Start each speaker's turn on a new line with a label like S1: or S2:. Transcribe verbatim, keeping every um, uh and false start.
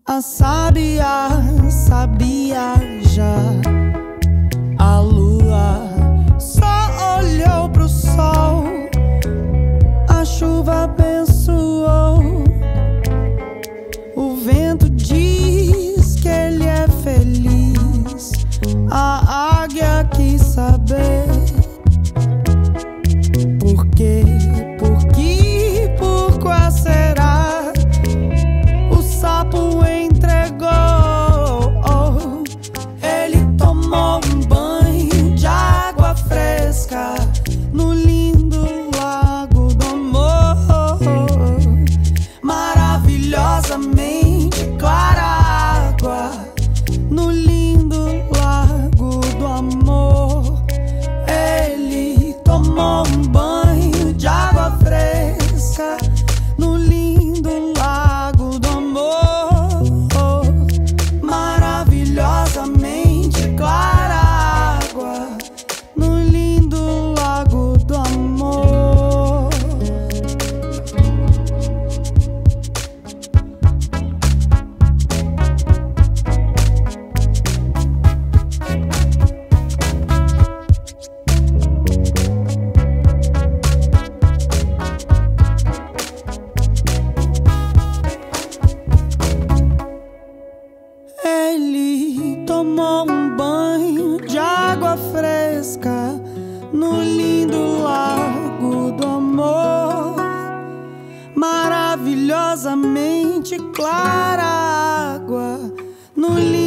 S1: A sábia sabia já. A lua só olhou pro sol. A chuva abençoou. O vento diz que ele é feliz. A águia quis saber por quê, por que, por qual será. O sapo entregou. Ele tomou um banho de água fresca no lindo lago do amor. Maravilhosamente clara água no lindo lago do amor. Ele tomou um banho de água fresca no lindo lago do amor. Maravilhosamente clara água no lindo lago do amor. Ele tomou um banho de água fresca no lindo lago do amor. Maravilhosamente clara água no lindo